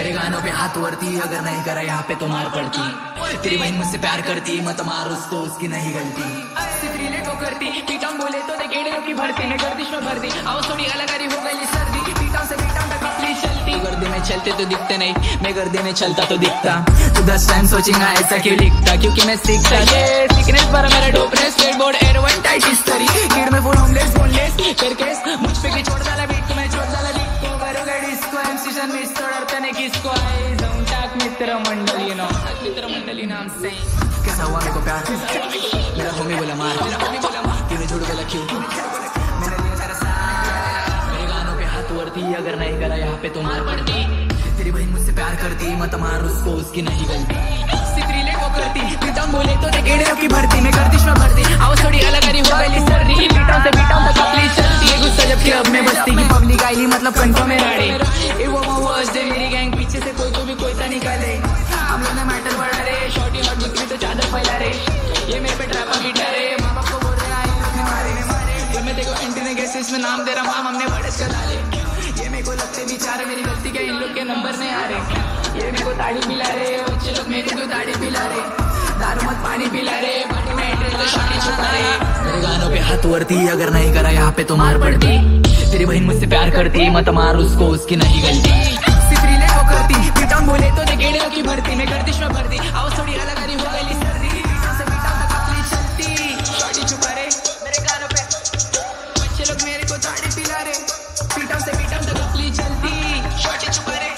मेरे गानों पे हाथ वरती, अगर नहीं करा यहाँ पे तो मार पड़ती। तेरी बहन मुझसे प्यार करती, मत मार उसको, उसकी नहीं गलती। सितरीले को करती पीटा बोले तो गेड़ियों की भर्ती में गर्दिश में भरती। आओ थोड़ी अलग हो गई सर्दी, पीटा से पीटा तक अपनी चलती। गर्दी में चलते तो दिखते नहीं, मैं गर्दी में चलता तो दिखता। तो 10 टाइम सोचेगा ऐसा क्यों लिखता, क्योंकि मैं सीखता। ये सीखने पर मेरा dopeness skateboard air one tight history. गिर में फुल होमलेस बोनलेस करके मुझ पे की छोड़ डाला बीट को, मैं छोड़ डाला बीट को। करोगे डिस्को एमसी शन मिस तोड़ते ने किसको आई जाऊं टाक मित्र मंडली नो मित्र मंडली नाम से। कैसा हुआ मेरे को प्यार, मेरा होमी बोला मार, तूने झूठ बोला क्यों, मैंने दिया तेरा साथ। मेरे गानों पे हाथ वरती, अगर नहीं करा यहाँ पे तो मार पड़ती। तेरी बहन मुझसे प्यार करती, मत मार उसको, उसकी नहीं गलती। सितरीले को करती पीटा बोले तो गेड़ियों की भर्ती में गर्दिश में भरती। आओ थोड़ी अलग हो गई सर्दी, पीटा से पीटा तक अपनी चलती। गुस्सा जबकि अब मैं बस्ती की पब्लिक आईली मतलब कंफर्म में राड़ी। ए वो वर्स दे मेरी गैंग पीछे से कोई तो भी कोई ता निकाले। हम लोग ने मैटर बढ़ा रे, शॉर्टी हॉट बिक्री तो चादर फैला रे। ये मेरे पे ट्रैपर गिटार है, माँ बाप को बोल रहे आई लोग ने मारे। जब मैं देखो एंटी ने कैसे इसमें नाम दे रहा माम, हमने बड़े का डाले। ये मेरे को लगते बेचारे, मेरी गलती क्या इन लोग के नंबर नहीं आ रहे। ये मेरे को ताड़ी पिला रहे, बच्चे लोग मेरे को ताड़ी पिला रहे। दारू मत पानी पिला रहे, पार्टी में एंट्री तो शॉर्टी छुपा रहे। मेरे गानों पे हाथ वरती, अगर नहीं करा यहाँ पे तो मार पड़ती। तेरी बहन मुझसे प्यार करती, मत मार उसको, उसकी नहीं गलती। सितरीले को करती पीटा बोले तो गेड़ियों की भर्ती में गर्दिश में भरती। आओ थोड़ी अलग हो गई सर्दी, पीटा से पीटा तक अपनी चलती। शॉर्टी छुपा रहे मेरे गानों पे, बच्चे लोग मेरे को ताड़ी पिला रहे। पीटा से पीटा तक अपनी चलती, शॉर्टी छुपा रहे।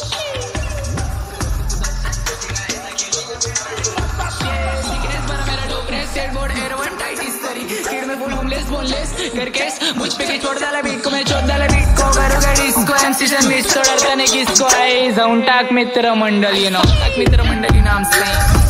करके मुझ पे के छोड़ डाला बीट को, मैं छोड़ डाला बीट को। करोगे डिस्को एमसी शन मिस तोड़ते ने किसको आई जाऊं टाक मित्र मंडली नो टाक मित्र मंडली नाम से।